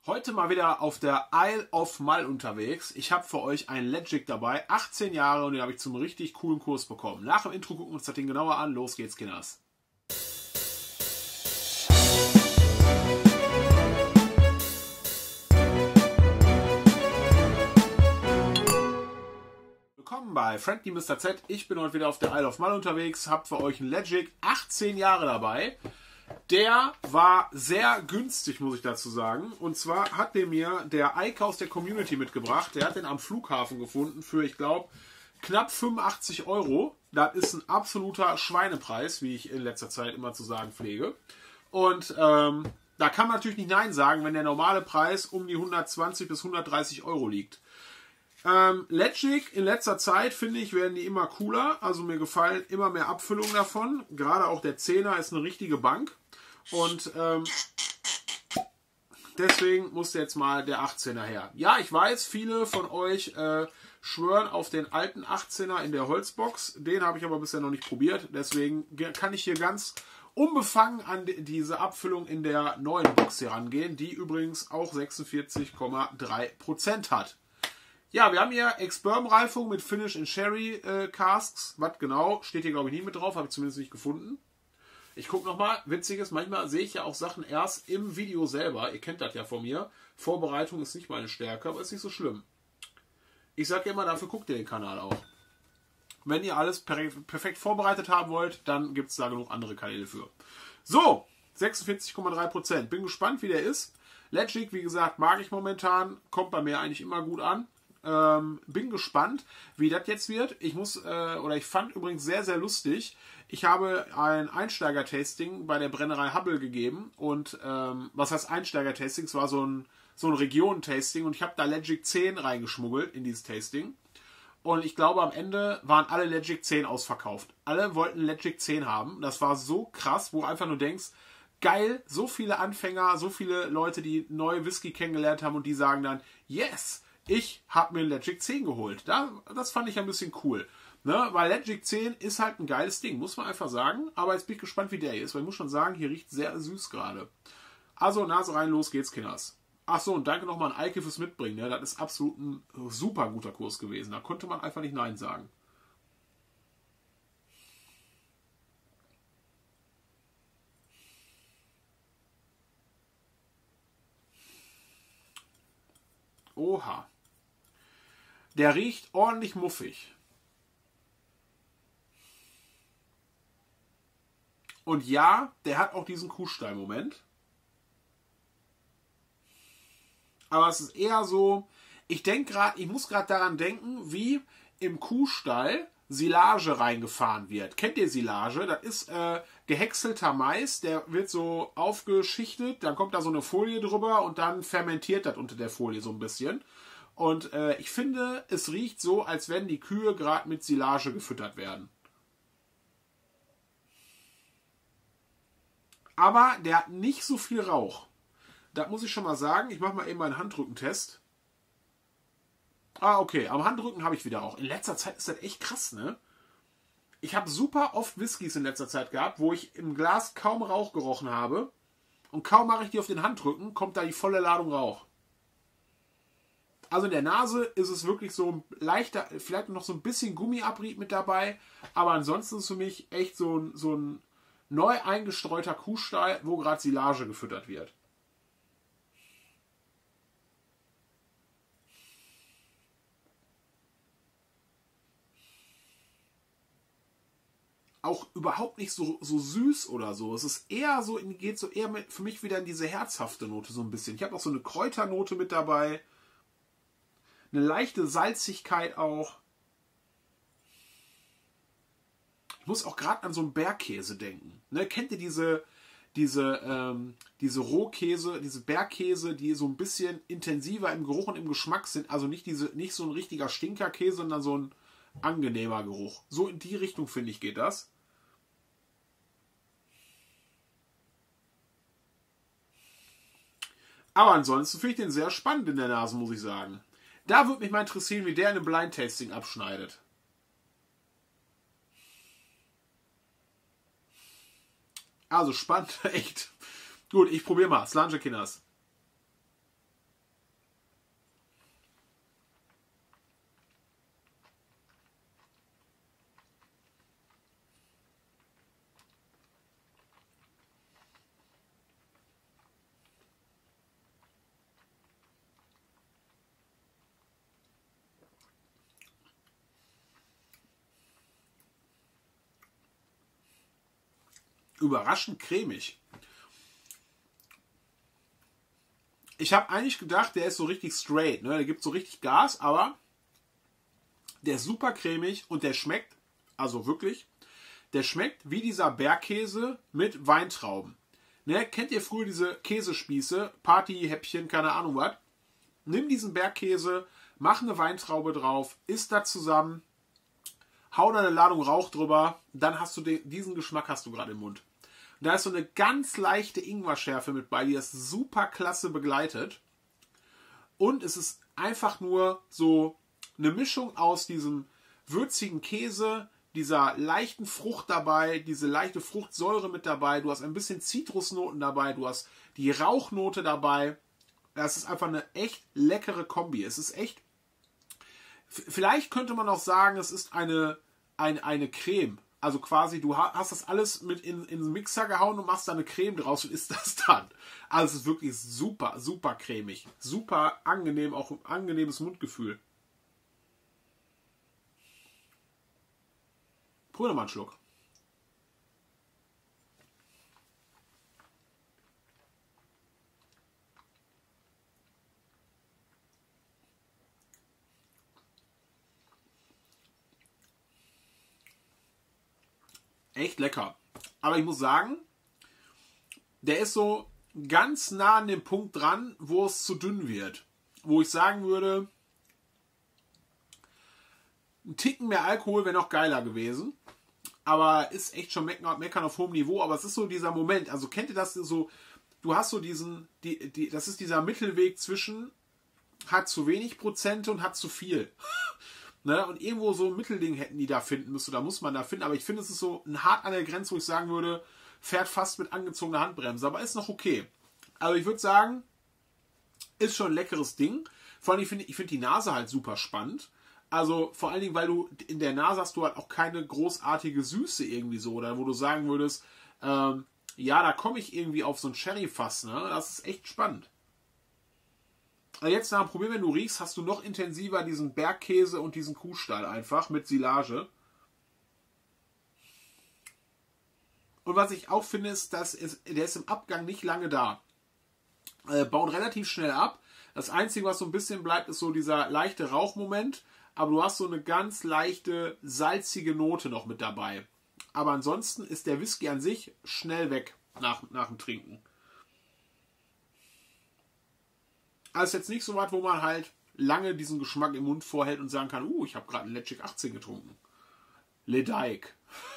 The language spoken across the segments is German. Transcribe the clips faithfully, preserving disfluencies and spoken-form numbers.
Heute mal wieder auf der Isle of Mull unterwegs. Ich habe für euch einen Legic dabei, achtzehn Jahre, und den habe ich zum richtig coolen Kurs bekommen. Nach dem Intro gucken wir uns das Ding genauer an. Los geht's, Kinders. Willkommen bei Friendly Mister Z. Ich bin heute wieder auf der Isle of Mull unterwegs, habe für euch einen Legic, achtzehn Jahre dabei. Der war sehr günstig, muss ich dazu sagen. Und zwar hat der mir der Ike aus der Community mitgebracht. Der hat den am Flughafen gefunden für, ich glaube, knapp fünfundachtzig Euro. Das ist ein absoluter Schweinepreis, wie ich in letzter Zeit immer zu sagen pflege. Und ähm, da kann man natürlich nicht Nein sagen, wenn der normale Preis um die hundertzwanzig bis hundertdreißig Euro liegt. Ähm, Legic in letzter Zeit, finde ich, werden die immer cooler. Also mir gefallen immer mehr Abfüllungen davon. Gerade auch der Zehner ist eine richtige Bank. Und ähm, deswegen musste jetzt mal der achtzehner her. Ja, ich weiß, viele von euch äh, schwören auf den alten achtzehner in der Holzbox. Den habe ich aber bisher noch nicht probiert. Deswegen kann ich hier ganz unbefangen an diese Abfüllung in der neuen Box hier rangehen, die übrigens auch sechsundvierzig Komma drei Prozent hat. Ja, wir haben hier Ex-Bourbon-Reifung mit Finish in Sherry äh, Casks. Was genau, steht hier glaube ich nie mit drauf, habe ich zumindest nicht gefunden. Ich gucke nochmal, witziges, manchmal sehe ich ja auch Sachen erst im Video selber. Ihr kennt das ja von mir. Vorbereitung ist nicht meine Stärke, aber ist nicht so schlimm. Ich sage ja immer, dafür guckt ihr den Kanal auch. Wenn ihr alles per perfekt vorbereitet haben wollt, dann gibt es da genug andere Kanäle für. So, sechsundvierzig Komma drei Prozent. Bin gespannt, wie der ist. Legic, wie gesagt, mag ich momentan. Kommt bei mir eigentlich immer gut an. Ähm, bin gespannt, wie das jetzt wird. Ich muss, äh, oder ich fand übrigens sehr, sehr lustig. Ich habe ein Einsteiger-Tasting bei der Brennerei Hubble gegeben. Und ähm, was heißt Einsteiger-Tasting? Es war so ein, so ein Regionen-Tasting und ich habe da Legic zehn reingeschmuggelt in dieses Tasting. Und ich glaube, am Ende waren alle Legic zehn ausverkauft. Alle wollten Legic zehn haben. Das war so krass, wo du einfach nur denkst, geil, so viele Anfänger, so viele Leute, die neue Whisky kennengelernt haben und die sagen dann, yes, ich habe mir Legic zehn geholt. Da, das fand ich ein bisschen cool. Ne? Weil Legic zehn ist halt ein geiles Ding, muss man einfach sagen. Aber jetzt bin ich gespannt, wie der hier ist. Weil ich muss schon sagen, hier riecht sehr süß gerade. Also Nase rein, los geht's, Kinders. Achso, und danke nochmal an Eike fürs Mitbringen. Ne? Das ist absolut ein super guter Kurs gewesen. Da konnte man einfach nicht Nein sagen. Oha. Der riecht ordentlich muffig. Und ja, der hat auch diesen Kuhstall-Moment. Aber es ist eher so, ich denke gerade, ich muss gerade daran denken, wie im Kuhstall Silage reingefahren wird. Kennt ihr Silage? Das ist äh, gehäckselter Mais, der wird so aufgeschichtet, dann kommt da so eine Folie drüber und dann fermentiert das unter der Folie so ein bisschen. Und äh, ich finde, es riecht so, als wenn die Kühe gerade mit Silage gefüttert werden. Aber der hat nicht so viel Rauch. Das muss ich schon mal sagen. Ich mache mal eben meinen Handrückentest. Ah, okay. Am Handrücken habe ich wieder Rauch. In letzter Zeit ist das echt krass, ne? Ich habe super oft Whiskys in letzter Zeit gehabt, wo ich im Glas kaum Rauch gerochen habe. Und kaum mache ich die auf den Handrücken, kommt da die volle Ladung Rauch. Also in der Nase ist es wirklich so ein leichter, vielleicht noch so ein bisschen Gummiabrieb mit dabei. Aber ansonsten ist es für mich echt so ein, so ein neu eingestreuter Kuhstall, wo gerade Silage gefüttert wird. Auch überhaupt nicht so, so süß oder so. Es ist eher so, geht so eher mit, für mich wieder in diese herzhafte Note so ein bisschen. Ich habe auch so eine Kräuternote mit dabei. Eine leichte Salzigkeit auch. Ich muss auch gerade an so einen Bergkäse denken. Ne, kennt ihr diese, diese, ähm, diese Rohkäse, diese Bergkäse, die so ein bisschen intensiver im Geruch und im Geschmack sind? Also nicht, diese, nicht so ein richtiger Stinkerkäse, sondern so ein angenehmer Geruch. So in die Richtung, finde ich, geht das. Aber ansonsten finde ich den sehr spannend in der Nase, muss ich sagen. Da würde mich mal interessieren, wie der in einem Blind Tasting abschneidet. Also spannend, echt. Gut, ich probiere mal. Slange Kinders. überraschend cremig. Ich habe eigentlich gedacht, der ist so richtig straight, ne? Der gibt so richtig Gas, aber der ist super cremig und der schmeckt, also wirklich, der schmeckt wie dieser Bergkäse mit Weintrauben. Ne? Kennt ihr früher diese Käsespieße, Partyhäppchen, keine Ahnung was? Nimm diesen Bergkäse, mach eine Weintraube drauf, isst da zusammen, hau da eine Ladung Rauch drüber, dann hast du den, diesen Geschmack hast du gerade im Mund. Da ist so eine ganz leichte Ingwerschärfe mit bei, die das super klasse begleitet. Und es ist einfach nur so eine Mischung aus diesem würzigen Käse, dieser leichten Frucht dabei, diese leichte Fruchtsäure mit dabei. Du hast ein bisschen Zitrusnoten dabei, du hast die Rauchnote dabei. Das ist einfach eine echt leckere Kombi. Es ist echt, vielleicht könnte man auch sagen, es ist eine, eine, eine Creme. Also quasi, du hast das alles mit in, in den Mixer gehauen und machst da eine Creme draus und isst das dann. Also es ist wirklich super, super cremig. Super angenehm, auch ein angenehmes Mundgefühl. Probier mal einen Schluck. Echt lecker. Aber ich muss sagen, der ist so ganz nah an dem Punkt dran, wo es zu dünn wird. Wo ich sagen würde, ein Ticken mehr Alkohol wäre noch geiler gewesen. Aber ist echt schon meckern, meckern auf hohem Niveau. Aber es ist so dieser Moment. Also kennt ihr das so? Du hast so diesen, die, die, das ist dieser Mittelweg zwischen hat zu wenig Prozente und hat zu viel. Ne? Und irgendwo so ein Mittelding hätten die da finden müssen. Da muss man da finden. Aber ich finde, es ist so ein hart an der Grenze, wo ich sagen würde, fährt fast mit angezogener Handbremse. Aber ist noch okay. Also ich würde sagen, ist schon ein leckeres Ding. Vor allem, ich finde ich find die Nase halt super spannend. Also vor allen Dingen, weil du in der Nase hast du halt auch keine großartige Süße irgendwie so. Oder wo du sagen würdest, ähm, ja, da komme ich irgendwie auf so ein Sherry-Fass. Ne? Das ist echt spannend. Jetzt nach dem Probieren, wenn du riechst, hast du noch intensiver diesen Bergkäse und diesen Kuhstall einfach mit Silage. Und was ich auch finde, ist, dass es, der ist im Abgang nicht lange da. Äh, baut relativ schnell ab. Das Einzige, was so ein bisschen bleibt, ist so dieser leichte Rauchmoment. Aber du hast so eine ganz leichte, salzige Note noch mit dabei. Aber ansonsten ist der Whisky an sich schnell weg nach, nach dem Trinken. Also jetzt nicht so weit, wo man halt lange diesen Geschmack im Mund vorhält und sagen kann, uh, ich habe gerade einen Ledaig achtzehn getrunken. Ledaig.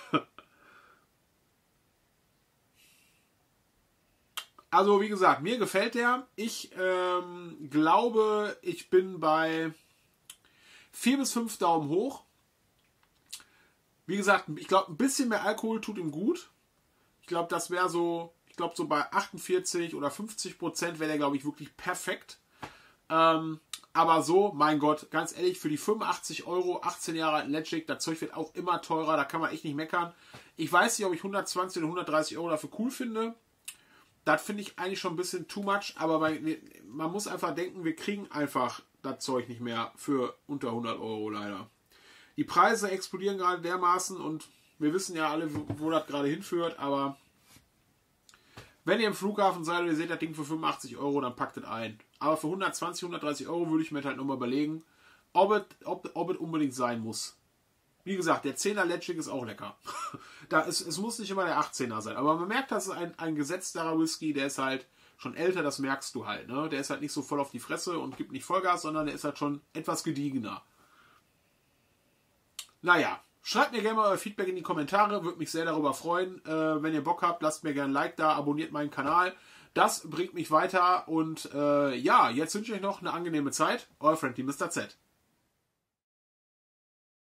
Also wie gesagt, mir gefällt der. Ich ähm, glaube, ich bin bei vier bis fünf Daumen hoch. Wie gesagt, ich glaube, ein bisschen mehr Alkohol tut ihm gut. Ich glaube, das wäre so, ich glaube, so bei achtundvierzig oder fünfzig Prozent wäre der, glaube ich, wirklich perfekt. Ähm, aber so, mein Gott, ganz ehrlich, für die fünfundachtzig Euro, achtzehn Jahre alten Ledaig, das Zeug wird auch immer teurer, da kann man echt nicht meckern. Ich weiß nicht, ob ich hundertzwanzig oder hundertdreißig Euro dafür cool finde. Das finde ich eigentlich schon ein bisschen too much, aber bei, man muss einfach denken, wir kriegen einfach das Zeug nicht mehr für unter hundert Euro leider. Die Preise explodieren gerade dermaßen und wir wissen ja alle, wo, wo das gerade hinführt, aber wenn ihr im Flughafen seid und ihr seht das Ding für fünfundachtzig Euro, dann packt es ein. Aber für hundertzwanzig, hundertdreißig Euro würde ich mir halt nochmal überlegen, ob es ob, ob es unbedingt sein muss. Wie gesagt, der zehner Ledaig ist auch lecker. da ist, es muss nicht immer der achtzehner sein. Aber man merkt, das ist ein, ein gesetzterer Whisky, der ist halt schon älter, das merkst du halt. Ne? Der ist halt nicht so voll auf die Fresse und gibt nicht Vollgas, sondern der ist halt schon etwas gediegener. Naja, schreibt mir gerne mal euer Feedback in die Kommentare, würde mich sehr darüber freuen. Äh, wenn ihr Bock habt, lasst mir gerne ein Like da, abonniert meinen Kanal. Das bringt mich weiter und äh, ja, jetzt wünsche ich euch noch eine angenehme Zeit. Euer Friendly Mister Z.